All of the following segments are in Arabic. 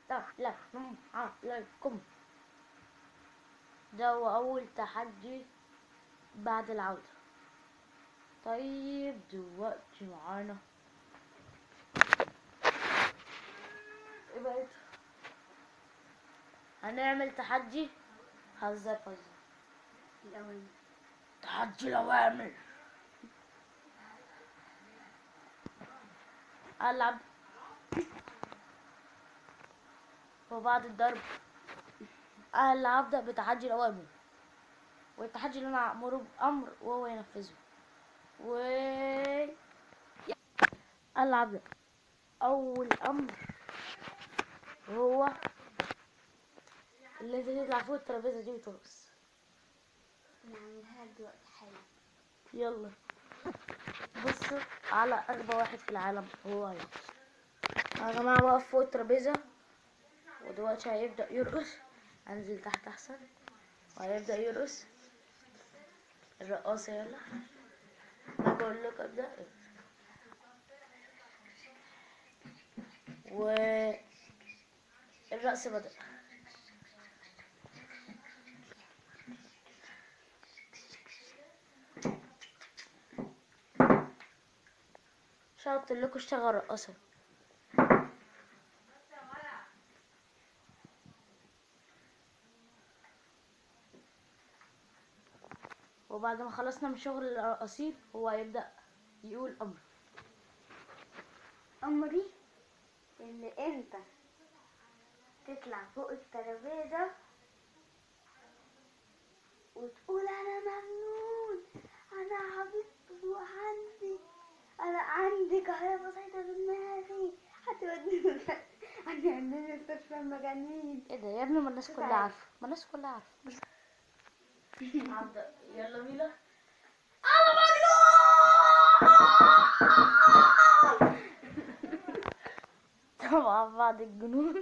السلام عليكم. ده هو أول تحدي بعد العودة. طيب دلوقتي معانا ايه بقى؟ هنعمل تحدي هزار الأوامر. تحدي الأوامر. ألعب وبعد الضرب أنا هبدأ بتحدي الأوامر، والتحدي اللي أنا أأمره بأمر وهو ينفذه. ألعب أول أمر هو اللي انت تطلع فوق الترابيزة دي وترقص. نعملها دلوقتي حالا. يلا بصوا على أغبى واحد في العالم هو هيرقص. يا جماعة واقف فوق الترابيزة ودلوقتي هيبدأ يرقص. أنزل تحت أحسن. وهيبدأ يرقص الرقاصة. يلا أنا بقول لك أبدأ. والرقص بدأ. شرط لكم اشتغل رقاصة. وبعد ما خلصنا من شغل الرقاصين هو هيبدأ يقول أمر. أمري اللي أنت تطلع فوق الترابيزة وتقول أنا مجنون، أنا عبيط، أنا عندي كهرباء سايطة في دماغي، هتوديني مستشفى المجانين. ايه ده يا ابني؟ ما الناس كلها عارفة، ما الناس كلها عارفة. هبدأ. يلا بينا. أنا مجنون. طبعا بعد الجنون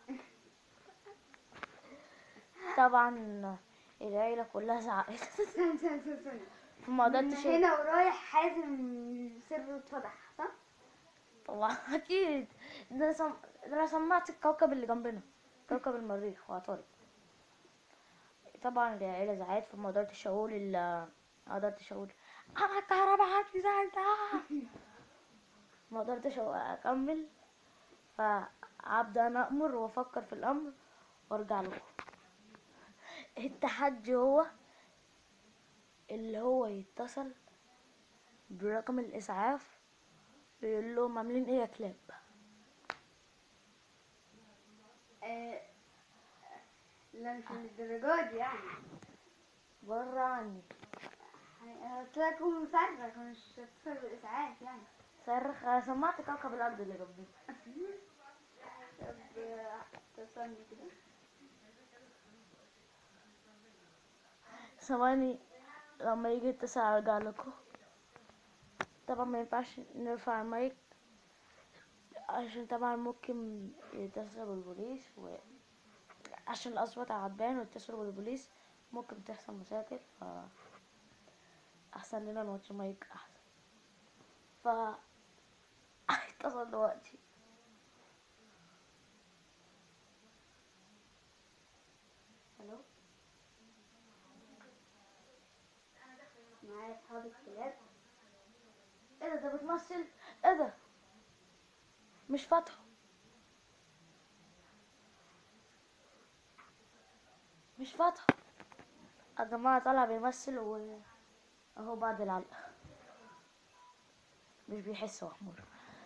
طبعا العيلة كلها زعقت. في موضوع من التيشيرت. هنا ورايح حازم سره اتفضح، صح؟ طبعا أكيد. ده أنا سمعت الكوكب اللي جنبنا، كوكب المريخ وعطارد. طبعا العيلة زعقت في موضوع التشاؤل ما قدرتش أقول أنا الكهرباء عندي زعلتها. ما قدرتش أكمل، فأبدأ أنا أأمر وأفكر في الأمر وأرجع لكم. التحدي هو اللي هو يتصل برقم الإسعاف ويقول لهم عاملين إيه يا كلاب. لا مش للدرجات دي يعني. بره عني. انا قلت لكم مصرخ، مش هتصل بالاسعاف يعني. صرخ. أنا سمعت كوكب الأرض اللي جنبي. طب ثانية كده. ثواني لما يجي يتصل أرجع لكم. طبعا ما ينفعش نرفع المايك عشان طبعا ممكن يتصل بالبوليس، وعشان الأصوات هتبان ويتصلوا بالبوليس ممكن تحصل مشاكل، أحسن لنا نوطي المايك أحسن. هيتصل دلوقتي. الو، معايا اصحاب الكلاب. ايه ده بتمثل؟ ايه ده؟ مش فاتحه، مش فاتحه يا جماعة. طالع بيمثل اهو بعد العلقة مش بيحس هو حمار.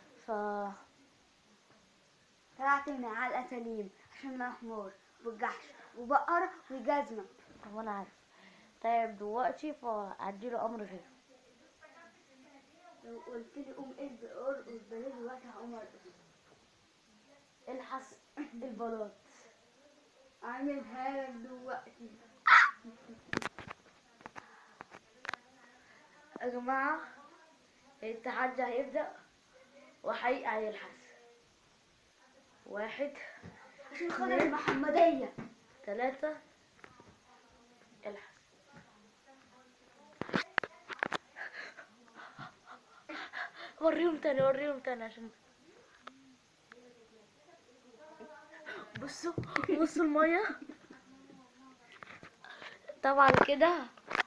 طلعت من علقة سليم عشان انا حمار وجحش وبقرة وجزمة. هو انا عارف. طيب دلوقتي فاديله امر غير. لو قلت لي قوم ارقص بلاش دلوقتي هقوم ارقص. الحس البلاط. اعملها لك دلوقتي. يا جماعة التحدي هيبدأ وحقيقي هيلحس. 1 عشان خاطر 2 المحمدية. 3 الحس. وريهم تاني عشان بصوا بصوا المية. طبعا كده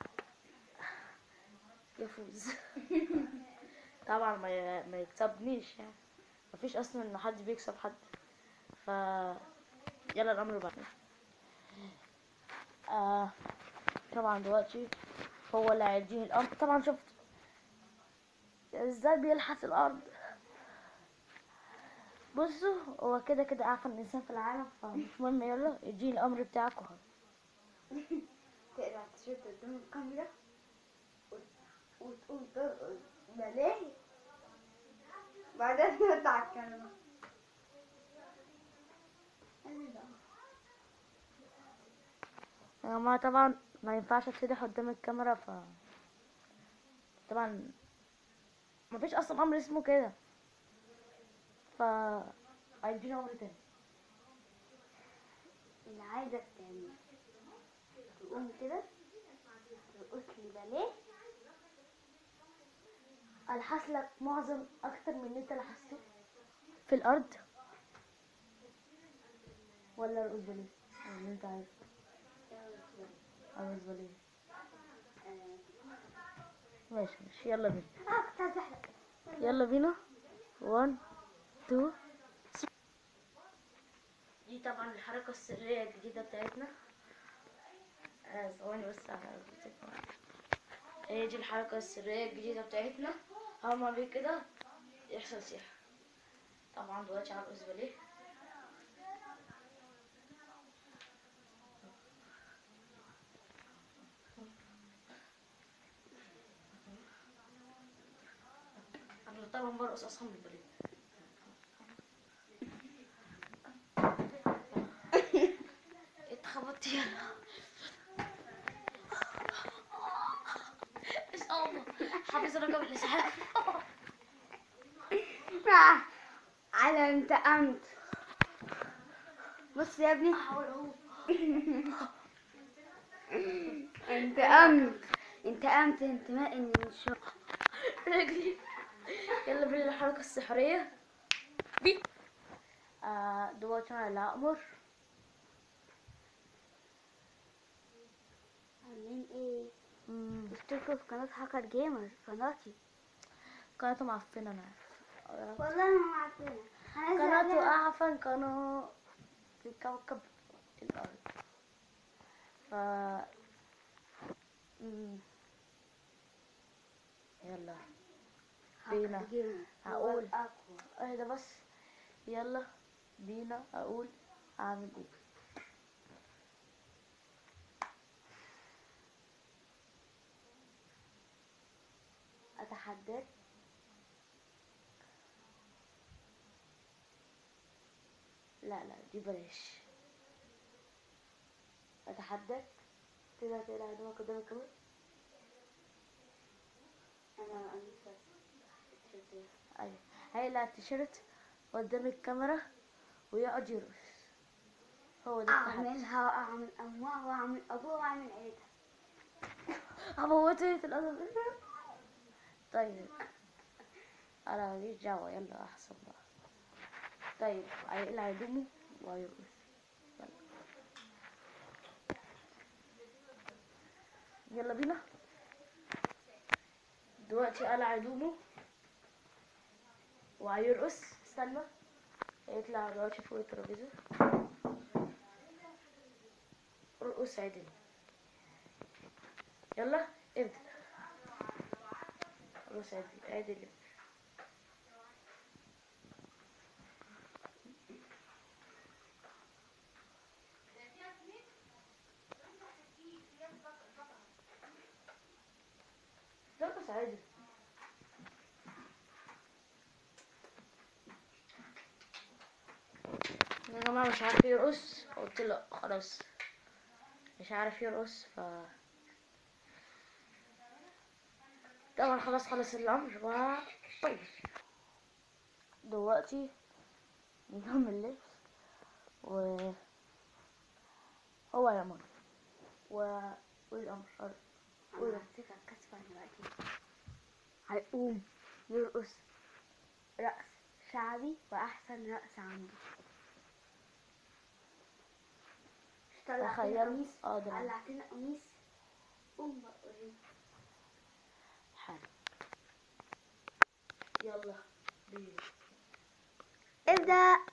يفوز. طبعا ما يكسبنيش يعني، مفيش اصلا ان حد بيكسب حد. ف يلا الامر بعد. طبعا دلوقتي هو اللي هيديني الامر. طبعا شفت ازاي بيلحس الارض. بصوا هو كده كده اعفن انسان في العالم، فمش مهم. يلا اديني الامر بتاعك اهو. تقلع التيشيرت قدام الكاميرا وتقوم ترقص باليه، بعدين تقطع الكلمة. يا جماعة طبعا ما ينفعش اتفضح قدام الكاميرا، طبعا مفيش اصلا امر اسمه كده. ف هيديني امر تاني. اللي عايزك تعمل تقوم كده ترقص لي باليه. الحس لك معظم اكتر من اللي انت لحسته في الارض، ولا ارقص باليه اللي انت عايزه. ارقص باليه. ماشي يلا بينا. كنت عايزة احلق. يلا بينا. 1 2 3. دي طبعا الحركة السرية الجديدة بتاعتنا. ثواني بس هي دي الحركة السرية الجديدة بتاعتنا. هعمل عليه كده يحصل سيح. طبعا دلوقتي هرقص باليه. انا طبعا برقص اصلا بالباليه. اتخبطت يلا. اصابة. حافظ رقم الاسعاف. على انتقمت. بص يا ابني. احاول اهو. انتقمت انتماء من الشر. رجلي. يلا بينا الحركة السحرية. بي. دلوقتي انا اللي هأمر. عاملين ايه؟ اشتركوا في قناة هاكر جيمر، قناتي. قناته معفنة انا عارف. والله ما عارفينها. قناته اعفن قناة في كوكب الارض. ف يلا بينا. هقول اهدى بس. يلا بينا اقول اعمل ايه. اتحداك لا دي بلاش. اتحداك تقدر تقلع هدومك قدام الكاميرا. انا ايوه هيقلع التيشيرت قدام الكاميرا ويقعد يرقص. هو ده التحدي. اعملها واعمل امها واعمل ابوها واعمل عيلتها. هموتني في الأرض. طيب انا ماليش دعوة. يلا احسن بقى. طيب هيقلع هدومه وهيرقص. يلا بينا. دلوقتي قلع هدومه وهيرقص. استنى. هيطلع دلوقتي فوق الترابيزة. ارقص عدل. يلا ابدأ. ارقص عدل. ارقص عدل. يا جماعة مش عارف يرقص. قلت له خلاص مش عارف يرقص. طبعا خلص الأمر طيب دلوقتي نظام اللبس وهو يأمر والأمر انا هسيبك كسفة دلوقتي. هيقوم يرقص رقص شعبي واحسن رقص عنده. طلعتنا تخيلوا. قميص ده قلعتنا قميص. قوم بقى وريني. حلو. يلا بينا. ابدأ.